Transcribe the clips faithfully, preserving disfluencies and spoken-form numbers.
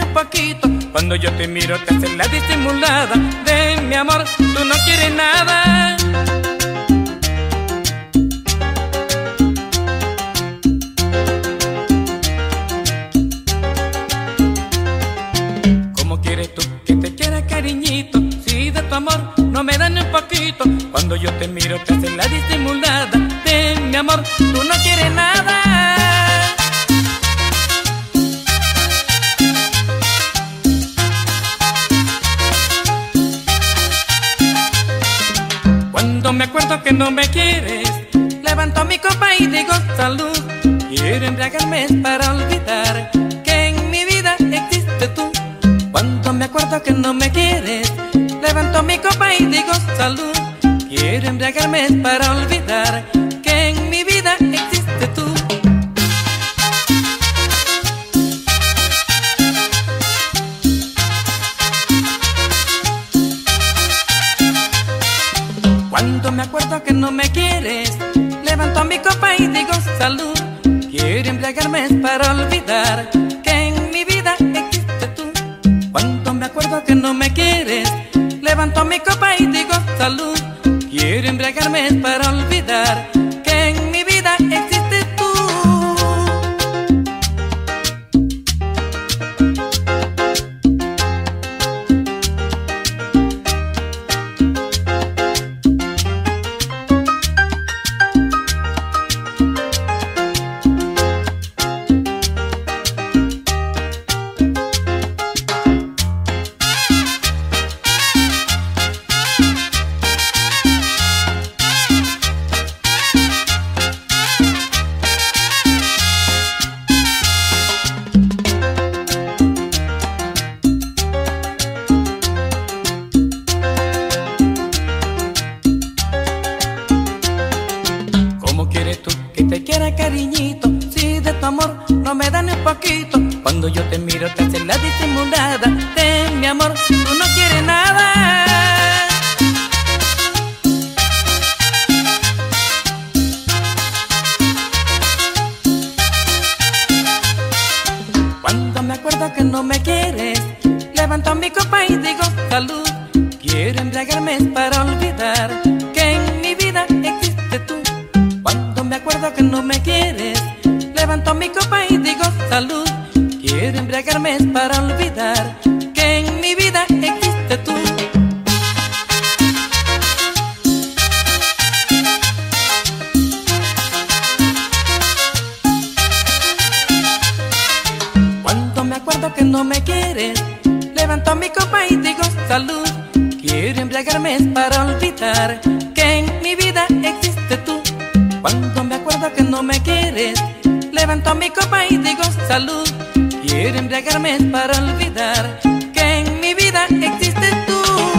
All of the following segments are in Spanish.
un poquito. Cuando yo te miro te haces la disimulada. De mi amor, tú no quieres nada. ¿Cómo quieres tú que te quiera, cariñito? Si de tu amor no me dan ni un poquito. Cuando yo te miro te haces la disimulada. De mi amor, tú no quieres nada. Cuando me acuerdo que no me quieres, levanto mi copa y digo salud. Quiero embriagarme para olvidar que en mi vida existe tú. Cuando me acuerdo que no me quieres, levanto mi copa y digo salud. Quiero embriagarme para olvidar que en mi vida existe tú. Cuando me acuerdo que no me quieres, levanto mi copa y digo salud. Quiero embriagarme para olvidar que en mi vida existe tú. Cuando me acuerdo que no me quieres, levanto mi copa y digo salud. Quiero embriagarme para olvidar que en mi vida existe tú. Cariñito, si de tu amor no me dan un poquito. Cuando yo te miro te haces la disimulada. De mi amor, tú no quieres nada. Cuando me acuerdo que no me quieres, levanto mi copa y digo salud. Quiero embriagarme para olvidar que en mi vida existe tú. Cuando me acuerdo que no me quieres, levanto mi copa y digo salud. Quiero embriagarme para olvidar que en mi vida existe tú. Cuando me acuerdo que no me quieres, levanto mi copa y digo salud. Quiero embriagarme para olvidar que en mi vida existe tú. Cuando me acuerdo que no me quieres, levanto mi copa y digo salud. Quiero embriagarme para olvidar que en mi vida existe tú.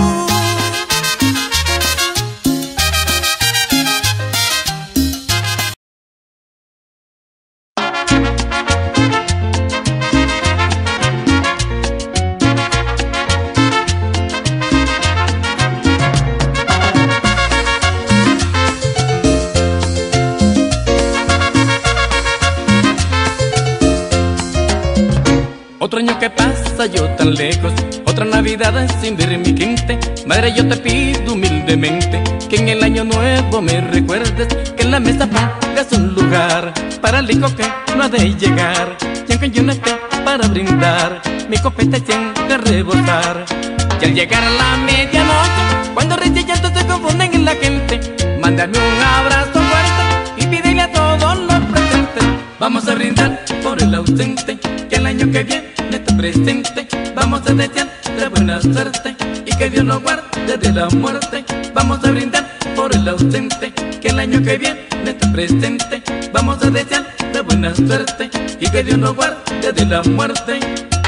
Otro año que pasa yo tan lejos, otra Navidad sin ver mi gente. Madre, yo te pido humildemente que en el año nuevo me recuerdes, que en la mesa pongas un lugar para el hijo que no ha de llegar. Y aunque yo no esté para brindar, mi copeta siempre a rebosar. Y al llegar a la medianoche, cuando reyes y llantos se confunden en la gente, mándame un abrazo fuerte y pídele a todos los presentes. Vamos a brindar por el ausente, que el año que viene esté presente. Vamos a desearle buena suerte y que Dios nos guarde de la muerte. Vamos a brindar por el ausente, que el año que viene esté presente. Vamos a desearle buena suerte y que Dios nos guarde de la muerte.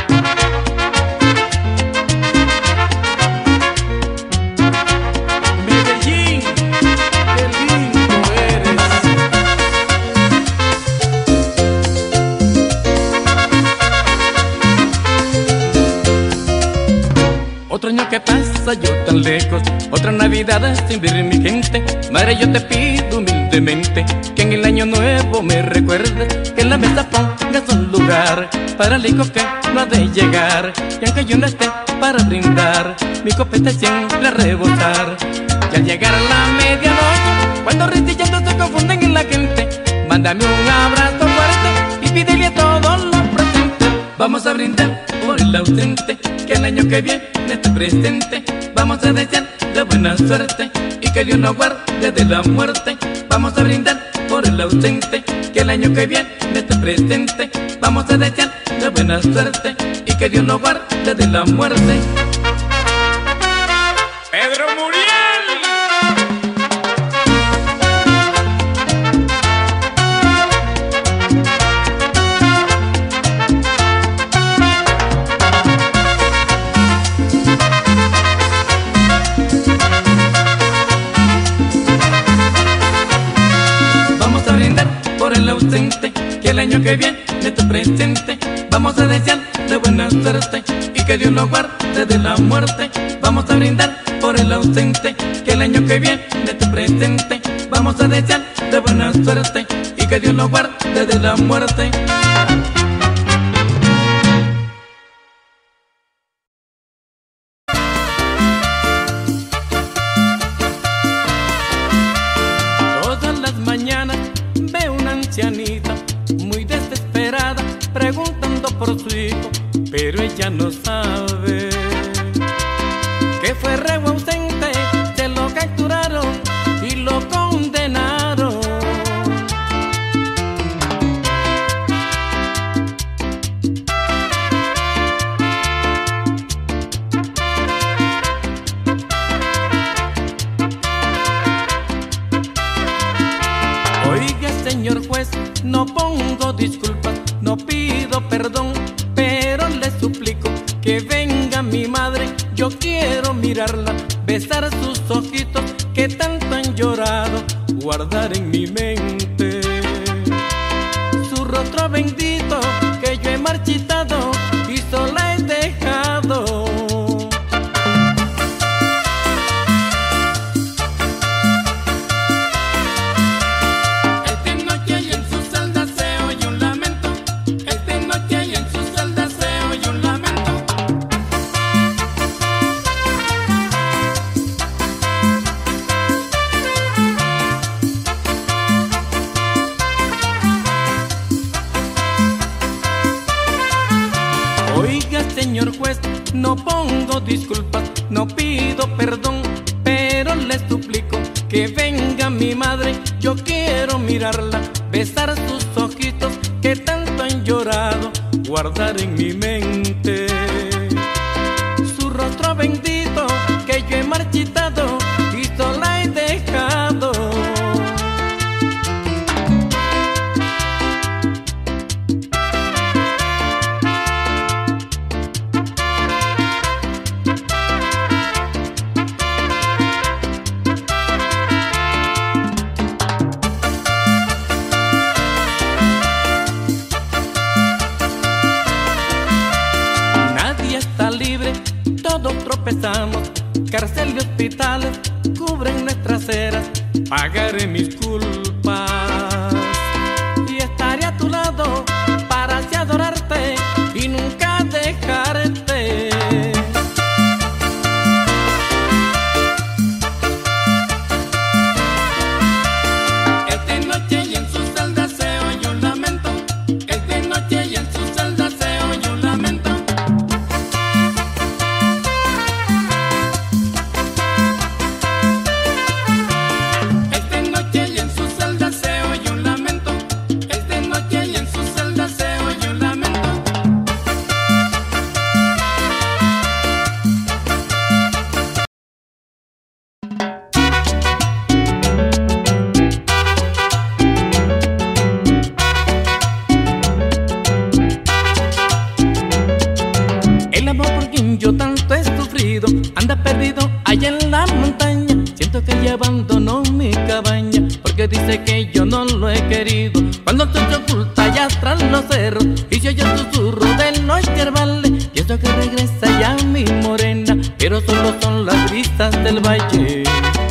Medellín, qué lindo eres. Otro año que pasa casa yo tan lejos, otra Navidad sin ver mi gente. Madre, yo te pido humildemente que en el año nuevo me recuerdes, que en la mesa pongas un lugar para el hijo que no ha de llegar. Y aunque yo no esté para brindar, mi copeta siempre a rebosar. Y al llegar a la medianoche, cuando ristillando se confunden en la gente, mándame un abrazo fuerte y pídele a todos los presentes. Vamos a brindar por el ausente, que el año que viene esté presente. Vamos a desear de buena suerte y que Dios nos guarde de la muerte. Vamos a brindar por el ausente, que el año que viene esté presente. Vamos a desear de buena suerte y que Dios nos guarde de la muerte. Pedro Muriel. Vamos a brindar por el ausente, que el año que viene esté presente. Vamos a desear de buena suerte y que Dios nos guarde de la muerte. Vamos a brindar por el ausente, que el año que viene esté presente. Vamos a desear de buena suerte y que Dios nos guarde de la muerte. Todas las mañanas veo una ancianita muy desesperada preguntando por su hijo, pero ella no sabe que fue reo ausente, se lo capturaron y lo condenaron. Oiga, señor juez, no pongo disculpas, no pido perdón, pero le suplico que venga mi madre. Yo quiero mirarla, besar sus ojitos que tanto han llorado, guardar en mi mente su rostro bendito que yo he marchitado y sola he dejado. Oiga, señor juez, no pongo disculpas, no pido perdón, pero le suplico que venga mi madre. Yo quiero mirarla, besar sus ojitos que tanto han llorado, guardar en mi mente su rostro bendito que yo he marchitado y sola he dejado. Todos tropezamos, cárcel y hospitales cubren nuestras eras. Pagaré mis culpas y estaré a tu lado para así adorarte y nunca dejarte. Es de noche y en su celda se oye un lamento. Es de noche y en su celda se oye un lamento. Yo tanto he sufrido, anda perdido allá en la montaña. Siento que ella abandonó mi cabaña porque dice que yo no lo he querido. Cuando estoy oculta ya allá tras los cerros y se oye el susurro de los yerbales. Pienso que regresa ya mi morena, pero solo son las brisas del valle.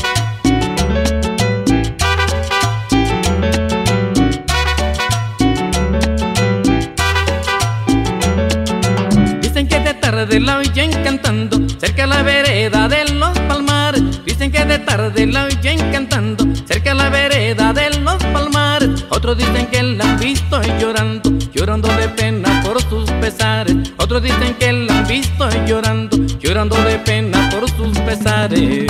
Dicen que de tarde la oyen cantando cerca a la vereda de los palmares. Dicen que de tarde la oyen cantando cerca a la vereda de los palmares. Otros dicen que la han visto llorando, llorando de pena por sus pesares. Otros dicen que la han visto llorando, llorando de pena por sus pesares.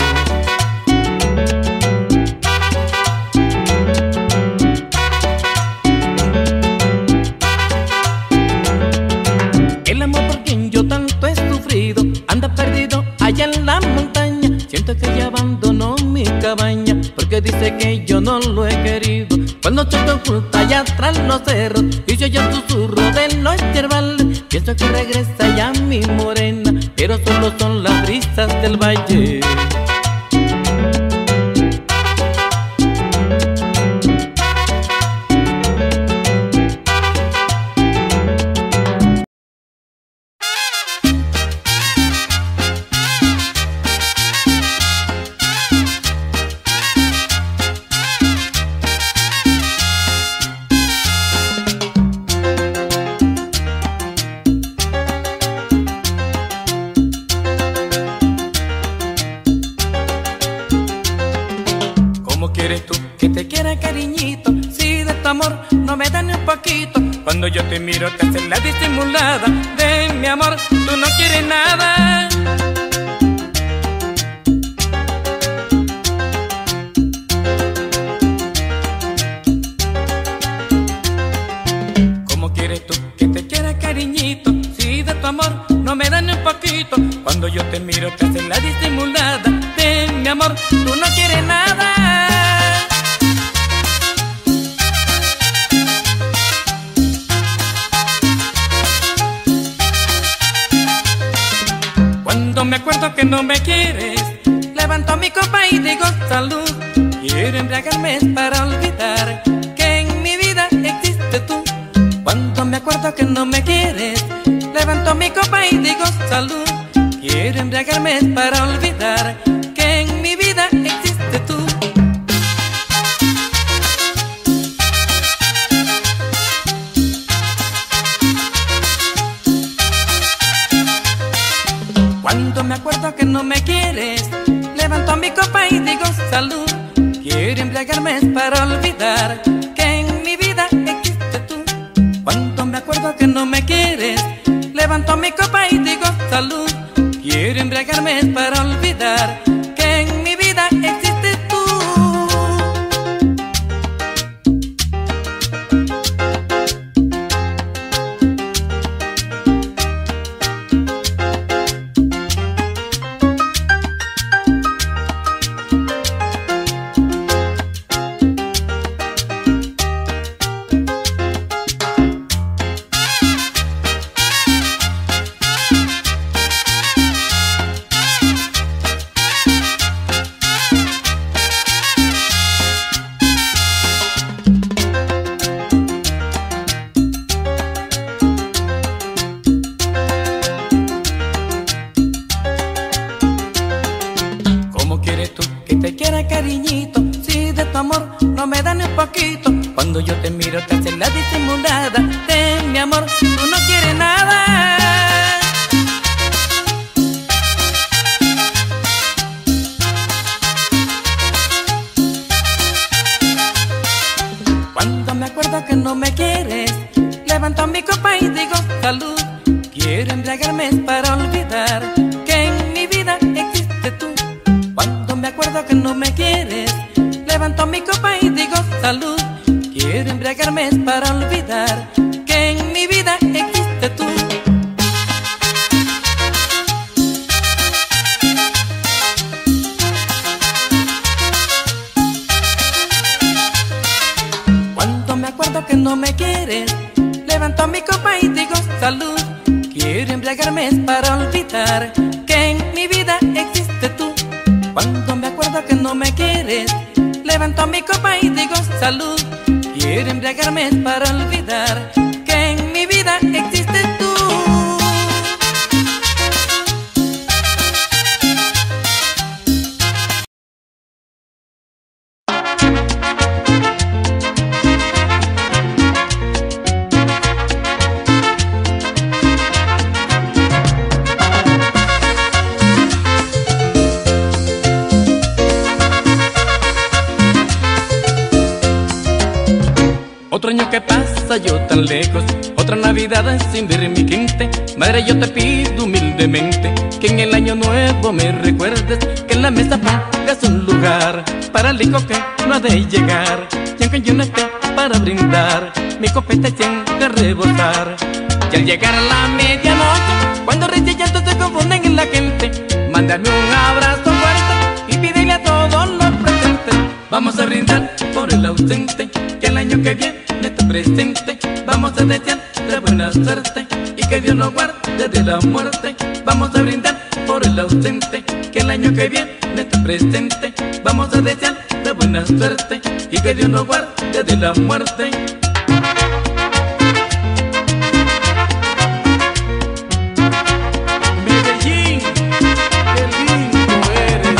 El amor por quien yo tanto he sufrido anda perdido allá en la montaña. Siento que ella abandonó mi cabaña porque dice que yo no lo he querido. Cuando choco oculta allá tras los cerros y se oye el susurro de los yerbales. Pienso que regresa ya mi morena, pero solo son las brisas del valle. ¿Cómo quieres tú que te quiera, cariñito? Si de tu amor no me da ni un poquito. Cuando yo te miro te haces la disimulada. De mi amor tú no quieres nada. ¿Cómo quieres tú que te quiera, cariñito? Si de tu amor no me da ni un poquito. Cuando yo te miro te haces la disimulada. De mi amor tú no quieres nada. Cuando me acuerdo que no me quieres, levanto mi copa y digo salud. Quiero embriagarme para olvidar que en mi vida existe tú. Cuando me acuerdo que no me quieres, levanto mi copa y digo salud. Quiero embriagarme para olvidar que en mi vida existe tú. Cuando me acuerdo que no me quieres, levanto mi copa y digo salud. Quiero embriagarme para olvidar que en mi vida existe tú. Cuando me acuerdo que no me quieres, levanto mi copa y digo salud. Quiero embriagarme para olvidar que en mi vida existe tú. Cariñito, si de tu amor no me da ni un poquito. Cuando yo te miro te haces la disimulada. De mi amor tú no quieres nada. Cuando me acuerdo que no me quieres, levanto mi copa y digo salud. Quiero embriagarme para olvidar que en mi vida existe tú. Cuando me acuerdo que no me quieres, levanto mi copa y digo salud. Quiero embriagarme para olvidar que en mi vida existe tú. Cuando me acuerdo que no me quieres, levanto mi copa y digo salud. Quiero embriagarme para olvidar que en mi vida existe tú. Cuando me acuerdo que no me quieres, levanto mi copa y digo salud. Quiero embriagarme para olvidar que en mi vida existes tú. Otro año que pasa yo tan lejos, otra Navidad sin ver mi gente. Madre, yo te pido humildemente que en el año nuevo me recuerdes, que en la mesa pongas un lugar para el hijo que no ha de llegar. Y aunque yo no esté para brindar, mi copeta siempre a rebosar. Y al llegar a la medianoche, cuando risa y llanto se confunden en la gente, mándame un abrazo fuerte y pídele a todos los presentes. Vamos a brindar por el ausente, que el año que viene esté presente. Vamos a desear de buena suerte y que Dios nos guarde de la muerte. Vamos a brindar por el ausente, que el año que viene esté presente. Vamos a desear de buena suerte y que Dios nos guarde de la muerte. Medellín, qué lindo eres.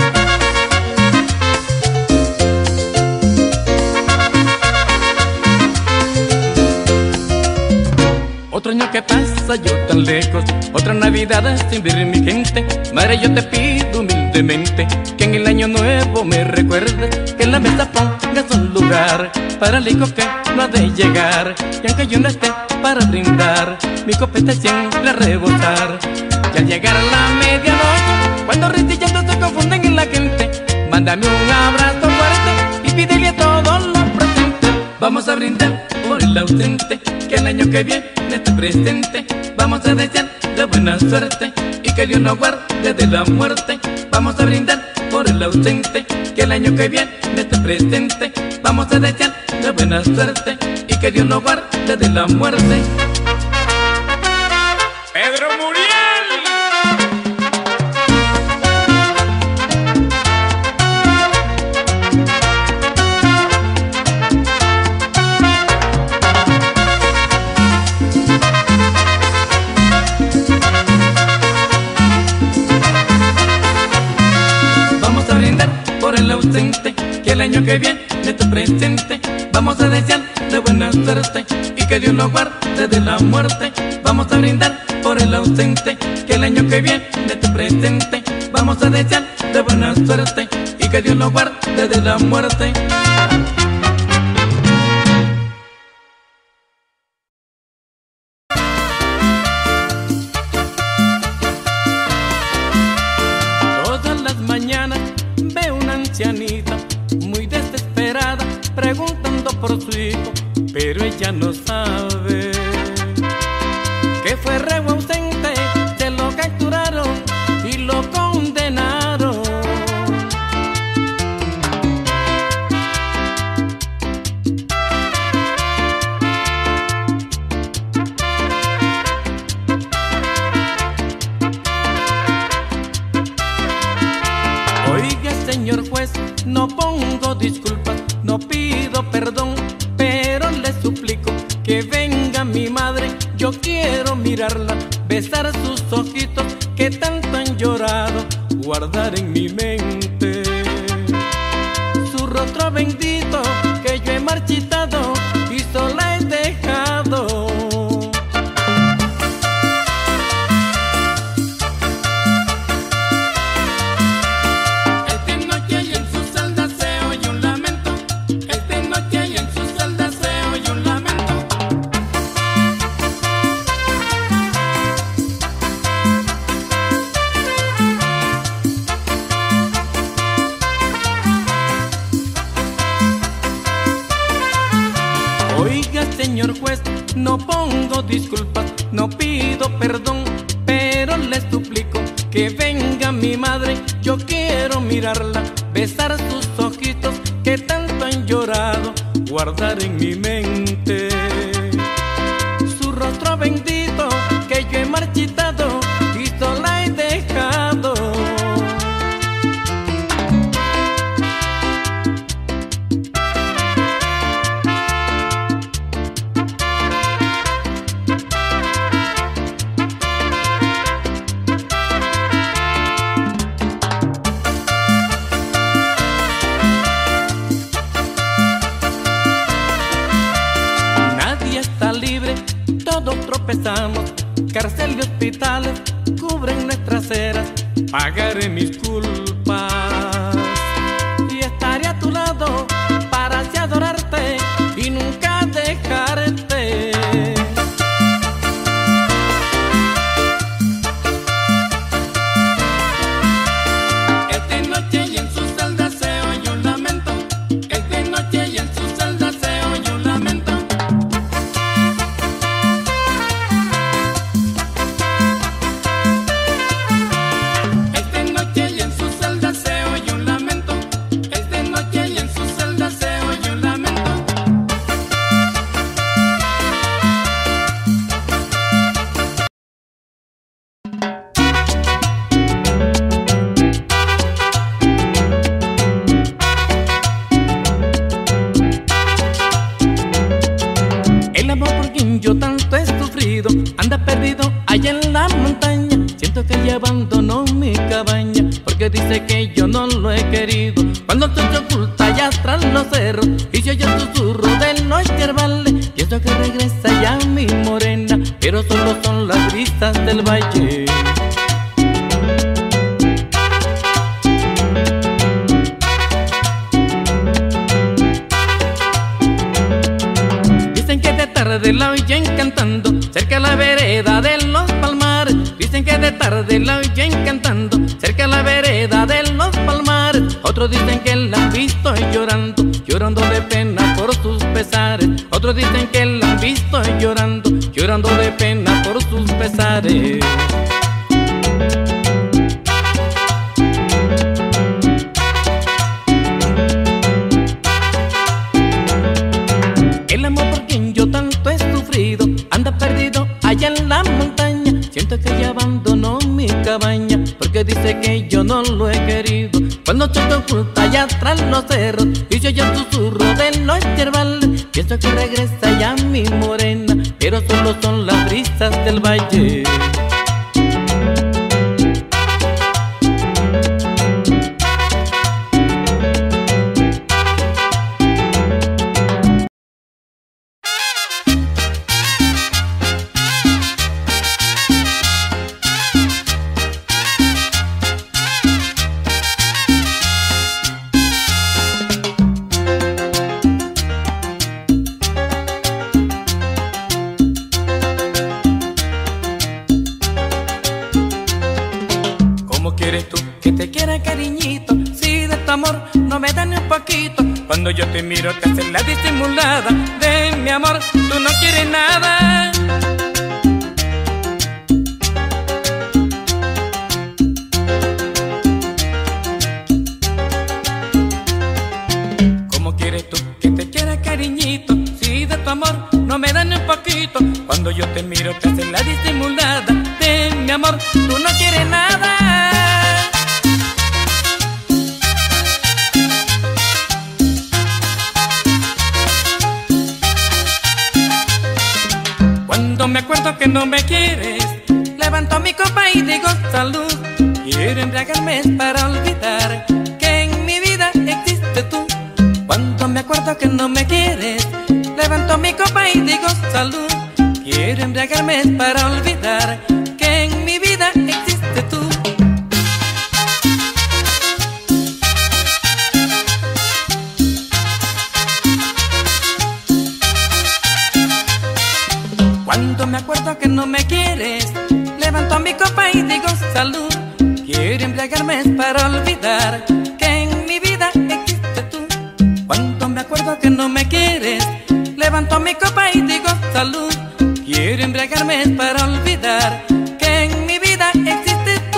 Otro año que pasa yo tan lejos, otra Navidad sin ver mi gente. Madre, yo te pido humildemente que en el año nuevo me recuerdes, que en la mesa pongas un lugar para el hijo que no ha de llegar. Y aunque yo no esté para brindar, mi copeta siempre a rebosar. Y al llegar a la medianoche, cuando risa y llanto se confunden en la gente, mándame un abrazo fuerte y pídele a todos los presentes. Vamos a brindar por el ausente, que el año que viene esté presente. Vamos a desear de buena suerte y que Dios nos guarde de la muerte. Vamos a brindar por el ausente, que el año que viene esté presente. Vamos a desear de buena suerte y que Dios nos guarde de la muerte. Pedro Muriel. El ausente, que el año que viene esté presente. Vamos a desear de buena suerte y que Dios nos guarde de la muerte. Vamos a brindar por el ausente, que el año que viene esté presente. Vamos a desear de buena suerte y que Dios nos guarde de la muerte. Todas las mañanas veo una ancianita muy desesperada preguntando por su hijo, pero ella no sabe que fue reo ausente, se lo capturaron y lo condenaron. Oiga, señor juez, no pongo disculpas, no pido perdón, pero le suplico que venga mi madre. Yo quiero mirarla, besar sus ojitos que tanto han llorado, guardar en mi mente su rostro bendito que yo he marchitado y sola he dejado. Oiga, señor juez, no pongo disculpas, no pido perdón, pero le suplico que venga mi madre. Yo quiero mirarla, besar sus ojitos que tanto han llorado, guardar en mi mente su rostro bendito que yo he marchitado y sola he dejado. tropezamos, cárcel y hospitales cubren nuestras eras. Pagaré mis culpas y estaré a tu lado para así adorarte y nunca dejarte. Es de noche y en su celda se oye un lamento. Es de noche y en su celda se oye un lamento. Es de noche y en su celda se oye un lamento. Es de noche y en su celda se oye un lamento. El amor por quien yo tanto he sufrido anda perdido allá en la montaña. Siento que ella abandonó mi cabaña porque dice que yo no lo he querido. Cuando el sol se oculta allá tras los cerros y se oye el susurro de los yerbales, pienso que regresa ya mi morena, pero solo son las brisas del valle. Dicen que de tarde la oyen cantando cerca de la vereda de los palmares. Dicen que de tarde la oyen cantando cerca de la vereda de los palmares. Otros dicen que la han visto llorando, llorando de pena por sus pesares. Otros dicen que la han visto llorando, llorando de pena por sus pesares. El amor por quien yo tanto he sufrido anda perdido allá en la montaña. Siento que ella abandonó mi cabaña porque dice que yo no lo he querido. Cuando se oculta allá tras los cerros y se oye el susurro de los yerbales, pienso que regresa ya mi morena, pero solo son las brisas del valle. ¿Cómo quieres tú que te quiera, cariñito? Si de tu amor no me da ni un poquito. Cuando yo te miro te haces la disimulada de mi amor, tú no quieres nada. ¿Cómo quieres tú que te quiera, cariñito? Si de tu amor no me da ni un poquito. Cuando yo te miro te haces la disimulada de mi amor, tú no quieres nada. Cuando me acuerdo que no me quieres, levanto mi copa y digo salud. Quiero embriagarme para olvidar que en mi vida existe tú. Cuando me acuerdo que no me quieres, levanto mi copa y digo salud. Quiero embriagarme para olvidar que en mi vida existe tú. Cuando me acuerdo que no me quieres, levanto mi copa y digo salud. Quiero embriagarme para olvidar que en mi vida existe tú. Cuando me acuerdo que no me quieres, levanto mi copa y digo salud. Quiero embriagarme para olvidar que en mi vida existe tú.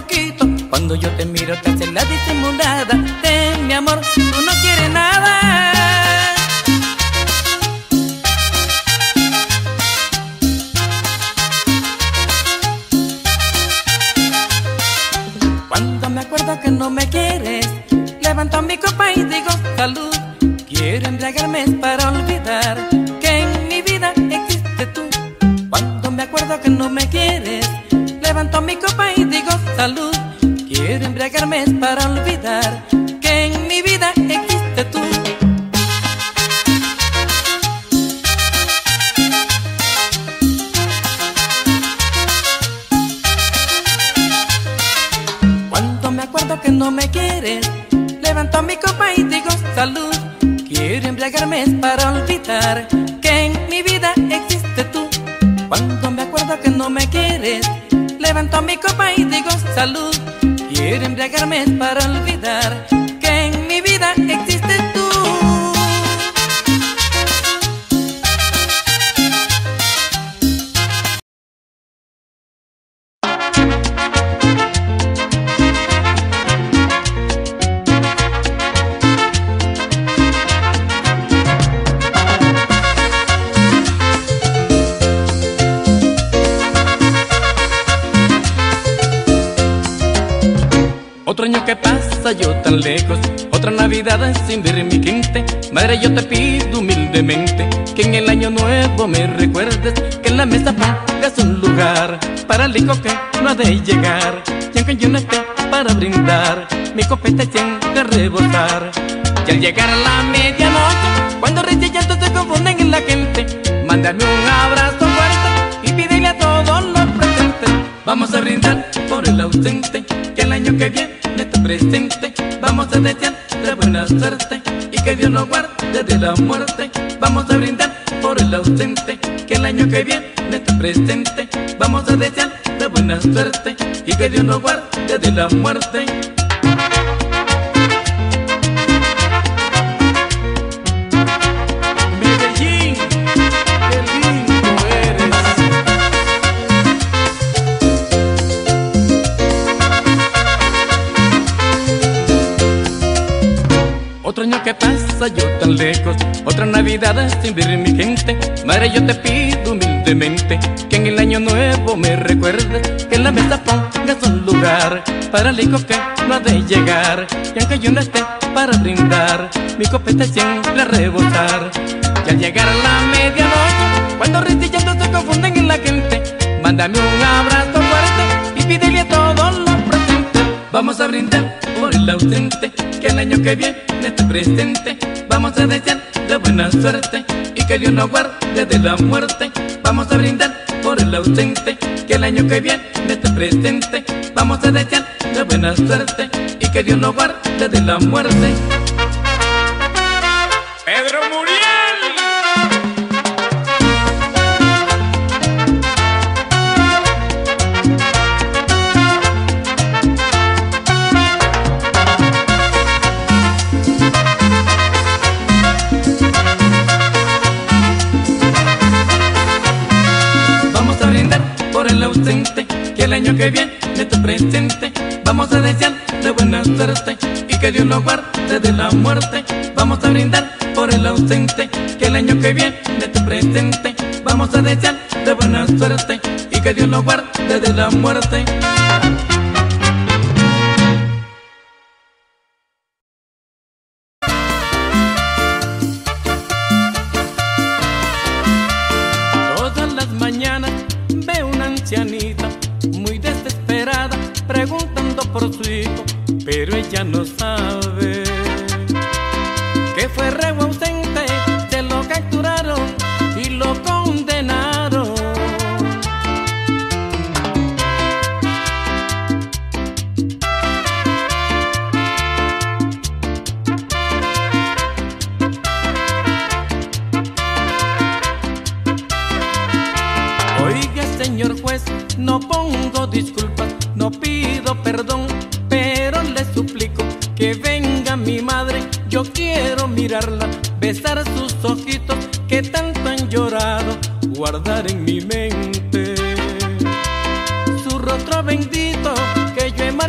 poquito. Cuando yo te miro te haces la disimulada. De mi amor, tú no quieres nada. Cuando me acuerdo que no me quieres, levanto mi copa y digo salud. Quiero embriagarme para olvidar que en mi vida existe tú. Cuando me acuerdo que no me quieres, levanto mi copa y digo salud. Quiero embriagarme para olvidar que en mi vida existe tú. Cuando me acuerdo que no me quieres, levanto mi copa y digo salud. Quiero embriagarme para olvidar que en mi vida existe tú. Cuando me acuerdo que no me quieres, levanto mi copa y digo salud. Quiero embriagarme para olvidar que en mi vida existe tú. Otro año que pasa yo tan lejos, otra Navidad sin ver mi gente. Madre, yo te pido humildemente que en el año nuevo me recuerdes, que en la mesa pongas un lugar para el hijo que no ha de llegar. Y aunque yo no esté para brindar, mi copeta siempre a rebosar. Y al llegar a la medianoche, cuando risa y llanto se confunden en la gente, mándame un abrazo fuerte y pídele a todos los presentes. Vamos a brindar por el ausente, que el año que viene esté presente. Vamos a desear de buena suerte y que Dios nos guarde de la muerte. Vamos a brindar por el ausente, que el año que viene esté presente. Vamos a desear de buena suerte y que Dios nos guarde de la muerte. Medellín, qué lindo eres. Otro año que pasa yo tan lejos, otra Navidad sin ver mi gente. Madre, yo te pido humildemente que en el año nuevo me recuerdes, que en la mesa pongas un lugar para el hijo que no ha de llegar. Y aunque yo no esté para brindar, mi copeta siempre a rebosar. Y al llegar a la medianoche, cuando risa y llanto se confunden en la gente, mándame un abrazo fuerte y pídele a todos los presentes. Vamos a brindar por el ausente, que el año que viene esté presente. Vamos a desear de buena suerte y que Dios nos guarde de la muerte. Vamos a brindar por el ausente, que el año que viene esté presente. Vamos a desear de buena suerte y que Dios nos guarde de la muerte. Pedro Muriel. El ausente, que el año que viene esté presente. Vamos a desear de buena suerte y que Dios nos guarde de la muerte. Vamos a brindar por el ausente, que el año que viene esté presente. Vamos a desear de buena suerte y que Dios nos guarde de la muerte. Todas las mañanas veo una ancianita muy desesperada preguntando por su hijo, pero ella no sabe que fue reo ausente, se lo capturaron y lo condenaron. Oiga, señor juez, no pongo disculpas, no pido perdón, pero le suplico que venga mi madre. Yo quiero mirarla, besar sus ojitos que tanto han llorado, guardar en mi mente su rostro bendito que yo he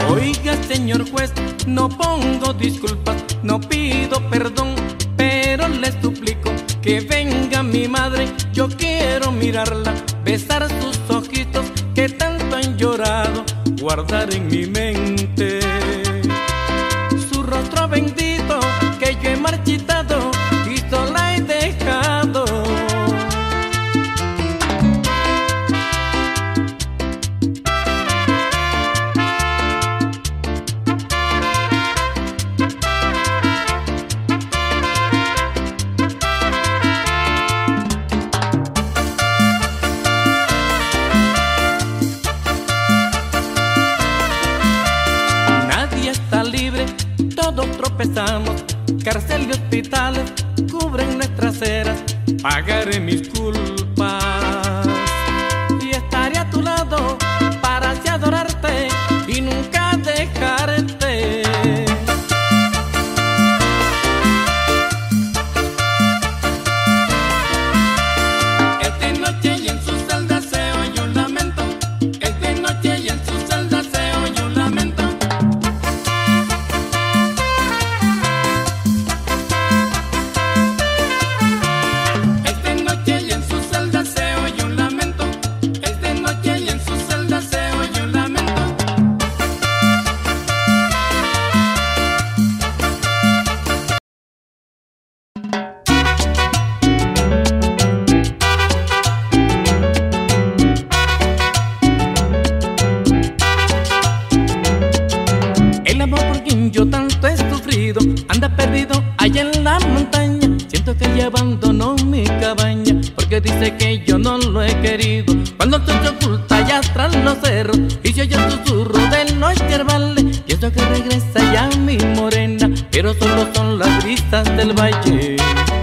Oiga, señor juez, no pongo disculpas, no pido perdón, pero le suplico que venga mi madre. Yo quiero mirarla, besar sus ojitos que tanto han llorado, guardar en mi mente su rostro bendito que yo he marchitado y sola he dejado. Todos tropezamos, cárcel y hospitales cubren nuestras eras. Pagaré mis culpas y estaré a tu lado para así adorarte y nunca dejarte. Es de noche y en su celda se oye un lamento. Es de noche y en su celda se oye un lamento. Yo tanto he sufrido, anda perdido allá en la montaña. Siento que ella abandonó mi cabaña porque dice que yo no lo he querido. Cuando el sol se oculta allá tras los cerros y se oye el susurro de los yerbales, pienso que regresa ya mi morena, pero solo son las brisas del valle.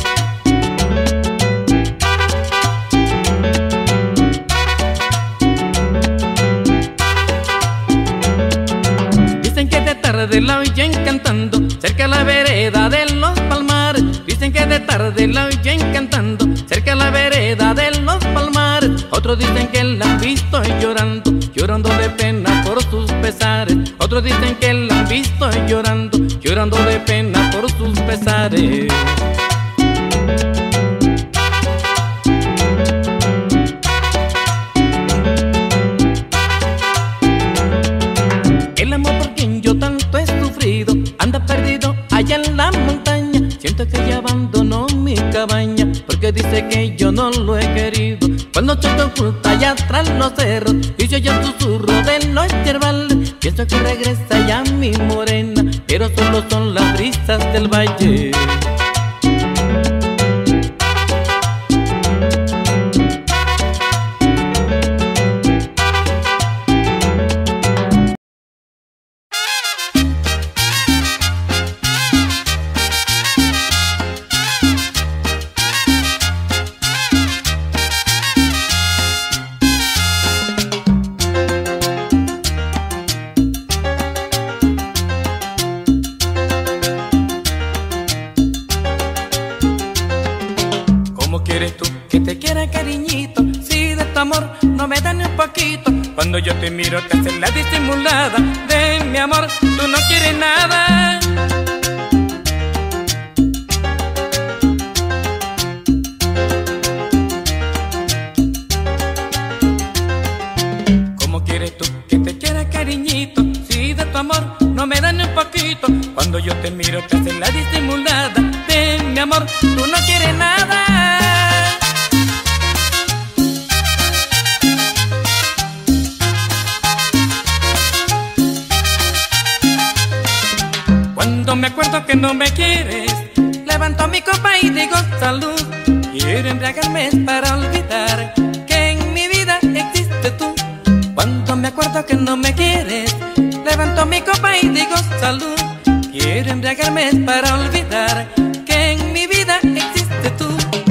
De la oyen cantando cerca a la vereda de los palmares. Dicen que de tarde la oyen cantando cerca a la vereda de los palmares. Otros dicen que la han visto llorando, llorando de pena por sus pesares. Otros dicen que la han visto llorando, llorando de pena por sus pesares. El amor por quien yo tanto he sufrido anda perdido allá en la montaña. Siento que ella abandonó mi cabaña porque dice que yo no lo he querido. Cuando se oculta allá tras los cerros y se oye el susurro de los yerbales, pienso que regresa ya mi morena, pero solo son las brisas del valle. Cuando yo te miro te haces la disimulada de mi amor, tú no quieres nada. ¿Cómo quieres tú que te quiera, cariñito? Si de tu amor no me da ni un poquito. Cuando yo te miro te haces la disimulada de mi amor, tú no quieres nada. Cuando me acuerdo que no me quieres, levanto mi copa y digo salud. Quiero embriagarme para olvidar que en mi vida existe tú. Cuando me acuerdo que no me quieres, levanto mi copa y digo salud. Quiero embriagarme para olvidar que en mi vida existe tú.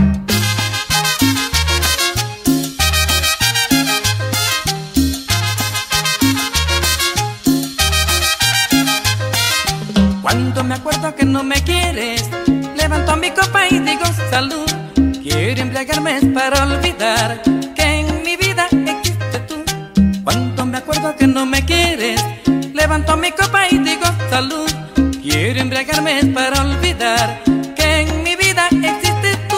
Cuando me acuerdo que no me quieres, levanto mi copa y digo salud. Quiero embriagarme para olvidar que en mi vida existe tú. Cuando me acuerdo que no me quieres, levanto mi copa y digo salud. Quiero embriagarme para olvidar que en mi vida existes tú.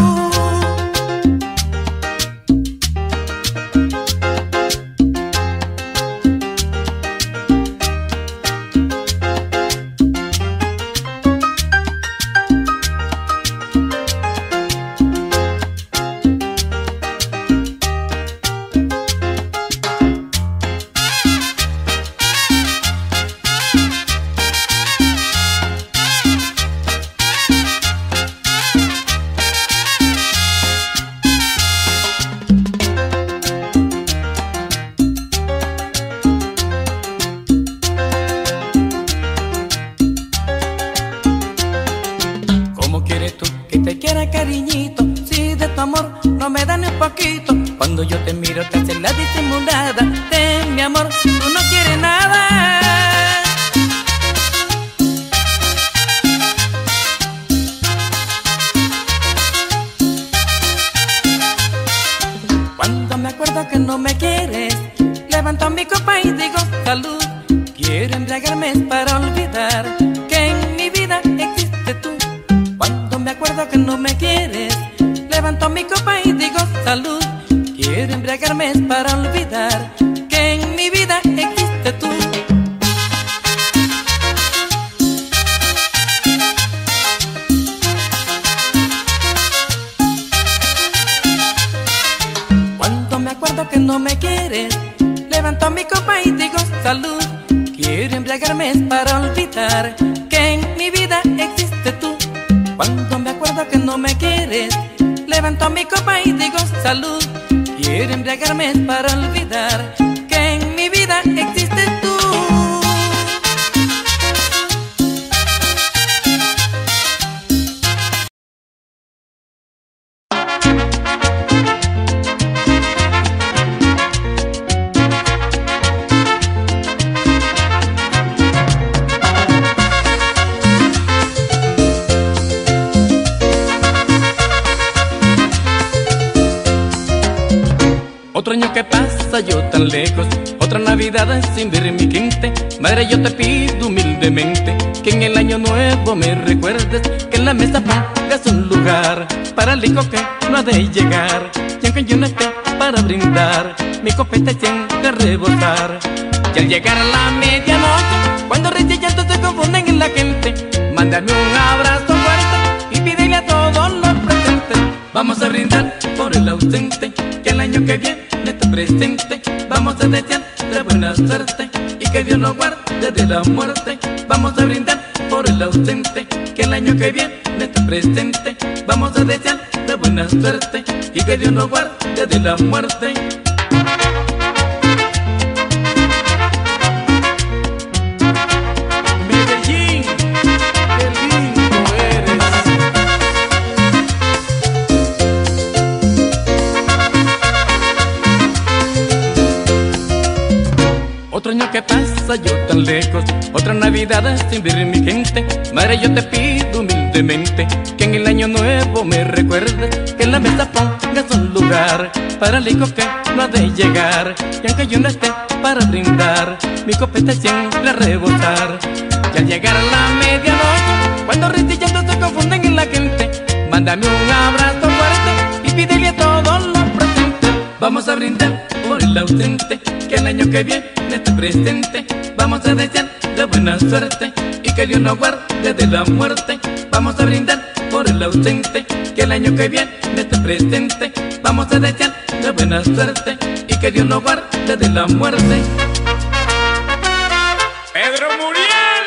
Cariñito, si de tu amor no me dan un poquito, cuando yo te miro te haces la disimulada de mi amor, tú no quieres nada. Cuando me acuerdo que no me quieres, levanto mi copa y digo salud. Quiero embriagarme para olvidar que en mi vida existe tú. Cuando me acuerdo que no me quieres, levanto mi copa y digo salud. Quiero embriagarme para olvidar que en mi vida existe tú. Cuando me acuerdo que no me quieres, levanto mi copa y digo salud. Quiero embriagarme para olvidar que en mi vida existe tú. Cuando me acuerdo que no me quieres, levanto mi copa y digo salud. Quiero embriagarme para olvidar que en mi vida existes tú. Otro año que pasa yo tan lejos, otra Navidad sin ver mi gente. Madre, yo te pido humildemente que en el año nuevo me recuerdes, que en la mesa pongas un lugar para el hijo que no ha de llegar. Y aunque yo no esté para brindar, mi copeta siempre a rebosar. Y al llegar a la medianoche, cuando risa y llanto se confunden en la gente, mándame un abrazo fuerte y pídele a todos los presentes. Vamos a brindar por el ausente, que el año que viene esté presente. Vamos a desear de buena suerte y que Dios nos guarde de la muerte. Vamos a brindar por el ausente, que el año que viene esté presente. Vamos a desear de buena suerte y que Dios nos guarde de la muerte. Medellín, qué lindo eres. Otro año que pasa yo tan lejos, otra Navidad sin ver mi gente. Madre, yo te pido humildemente que en el año nuevo me recuerdes, que en la mesa pongas un lugar para el hijo que no ha de llegar. Y aunque yo no esté para brindar, mi copeta siempre a rebosar. Y al llegar a la medianoche, cuando risa y llanto se confunden en la gente, mándame un abrazo fuerte y pídele a todos los presentes. Vamos a brindar por el ausente, que el año que viene esté presente. Vamos a desear de buena suerte y que Dios nos guarde de la muerte. Vamos a brindar por el ausente, que el año que viene esté presente. Vamos a desear de buena suerte y que Dios nos guarde de la muerte. Pedro Muriel.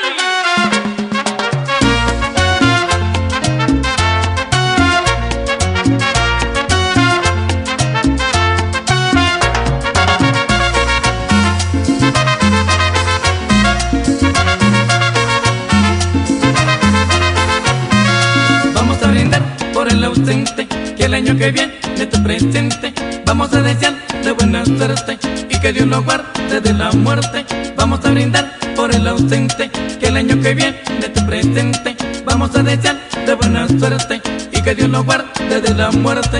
El ausente, que el año que viene esté presente. Vamos a desear de buena suerte y que Dios nos guarde de la muerte. Vamos a brindar por el ausente, que el año que viene esté presente. Vamos a desear de buena suerte y que Dios nos guarde de la muerte.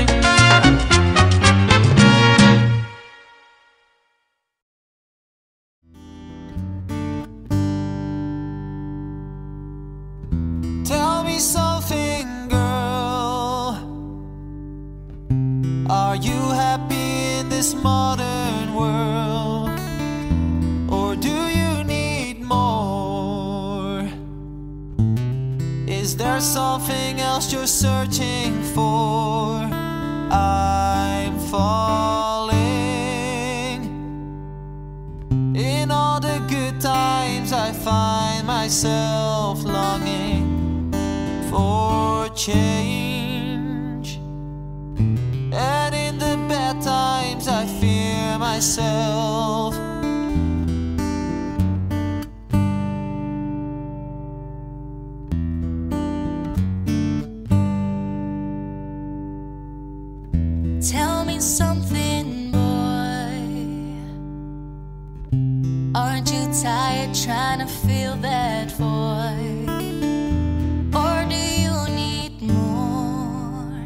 this modern world, or do you need more? Is there something else you're searching for? I'm falling. In all the good times I find myself longing for change, and in the bad times I fear myself. Tell me something, boy. Aren't you tired trying to fill that void? Or do you need more?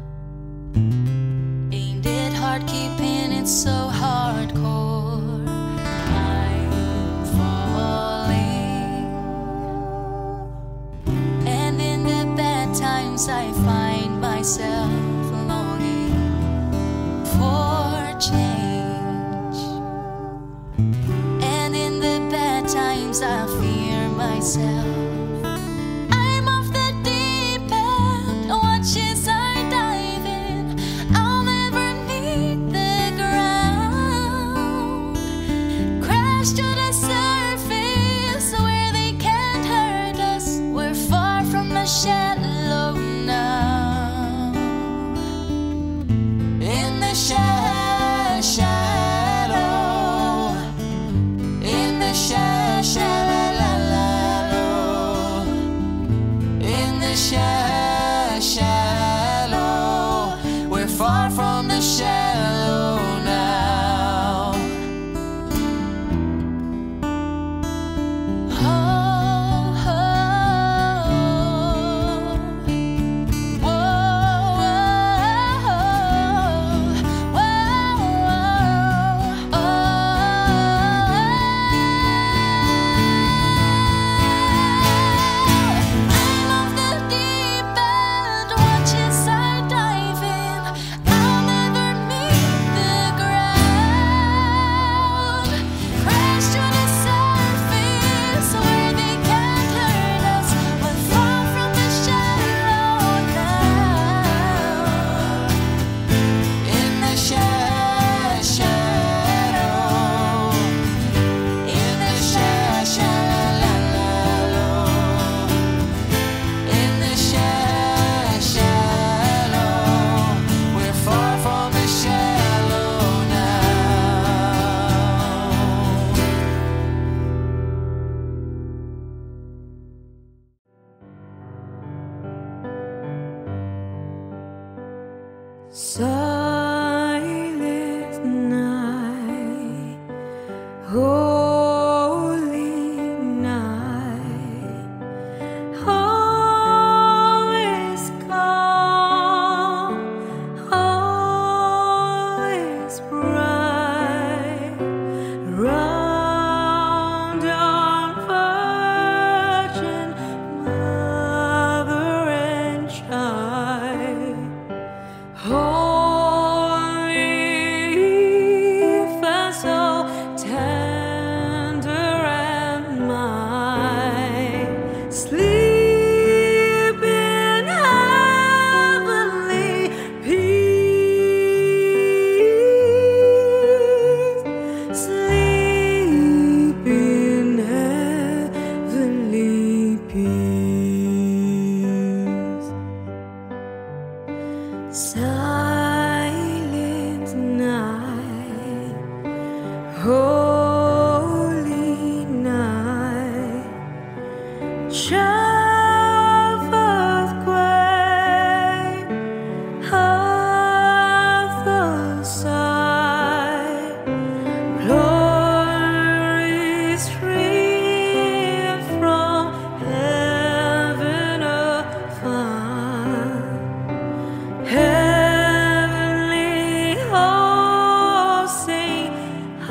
Ain't it hard keeping it so hardcore? I'm falling, and in the bad times I find myself for change, and in the bad times I fear myself. I'm off the deep end, watch as I dive in. I'll never meet the ground, crash to the surface where they can't hurt us. We're far from the shallow now. In the shadow, shadow, in the shadow, shadow, in the shadow, shallow. We're far from the shallow now. Oh, oh, oh, oh, oh, I'm off the deep end, watch as I dive in. I'll never meet the ground, crash to the surface where they can't hurt us. We're far from the shallow now. In the shadow, shadow, in the shadow, shallow, in the shadow, shallow. We're far from the shallow now. Silent night, holy night, all is calm, all is bright, round on Virgin Mother and Child. Holy infant, so tender and mild, sleep in heavenly peace, sleep in heavenly peace. Silent night, holy night, child of earthquake, of the side, glory stream from heaven afar. Heavenly hosts sing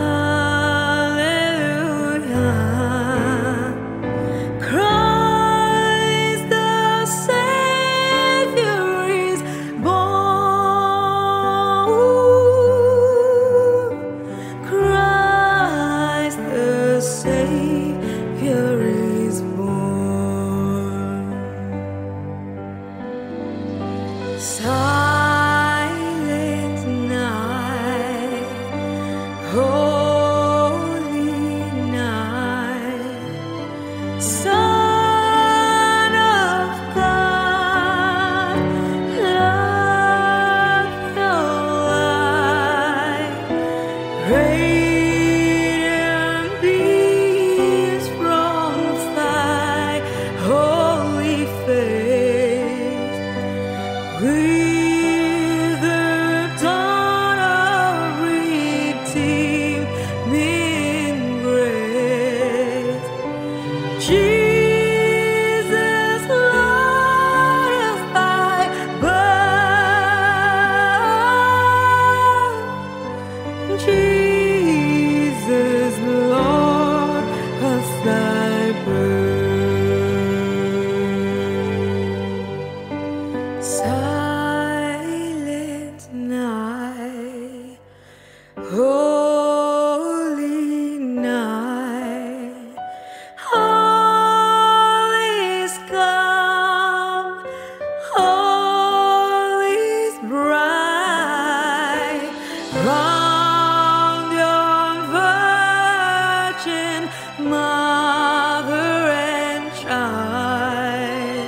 hallelujah. thy birth. Silent night, holy night, all is calm, all is bright round your virgin mother and child.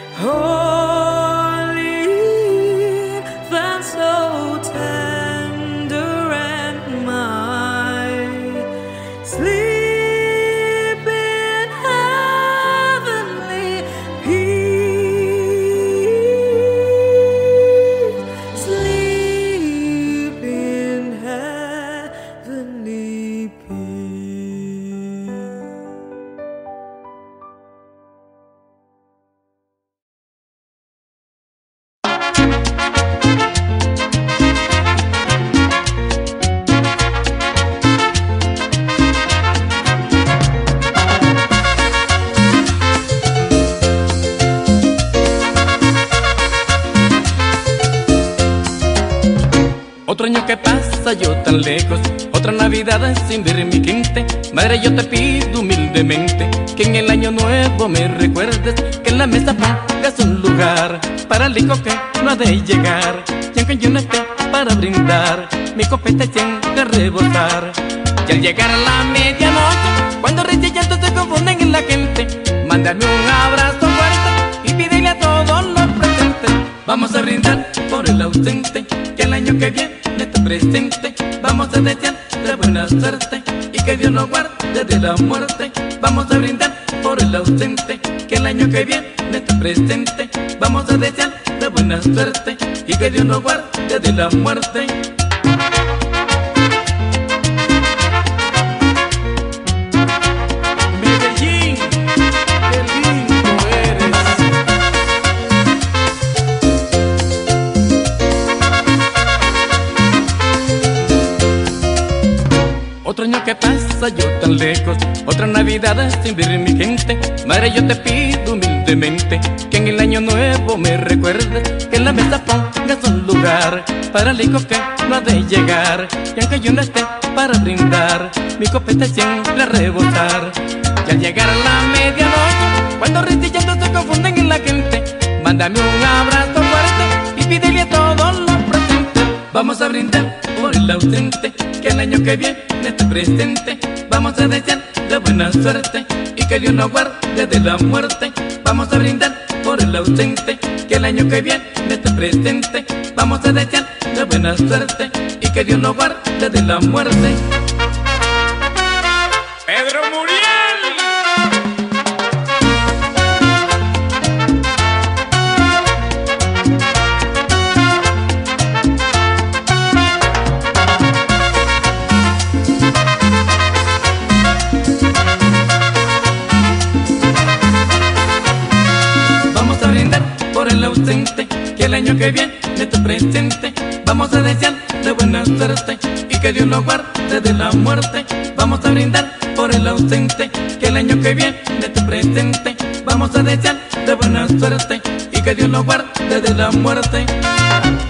Holy infant, so tender and mild, sleep in heavenly peace, sleep in heavenly peace. Otro año que pasa yo tan lejos, otra Navidad sin ver mi gente. Madre, yo te pido humildemente que en el año nuevo me recuerdes, que en la mesa pongas un lugar para el hijo que no ha de llegar. Y aunque yo no esté para brindar, mi copeta siempre a rebosar. Y al llegar a la medianoche, cuando risa y llanto se confunden en la gente, mándame un abrazo fuerte y pídele a todos los presentes. Vamos a brindar por el ausente, que el año que viene esté presente. Vamos a desearle buena suerte y que Dios nos guarde de la muerte. Vamos a brindar por el ausente, que el año que viene esté presente. Vamos a desearle buena suerte y que Dios nos guarde de la muerte. Medellín, qué lindo eres. Otro año que pasa yo tan lejos, otra Navidad sin ver mi gente. Madre, yo te pido humildemente que en el año nuevo me recuerdes, que en la mesa pongas un lugar para el hijo que no ha de llegar. Y aunque yo no esté para brindar, mi copeta siempre a rebosar. Y al llegar a la medianoche, cuando risa y llanto se confunden en la gente, mándame un abrazo fuerte y pídele a todos los presentes. Vamos a brindar por el ausente, que el año que viene esté presente. Vamos a desearle buena suerte y que Dios nos guarde de la muerte. Vamos a brindar por el ausente, que el año que viene esté presente. Vamos a desearle buena suerte y que Dios nos guarde de la muerte. Pedro Muriel. Por el ausente, que el año que viene esté presente. Vamos a desearle buena suerte y que Dios nos guarde de la muerte. Vamos a brindar por el ausente, que el año que viene esté presente. Vamos a desearle buena suerte y que Dios nos guarde de la muerte.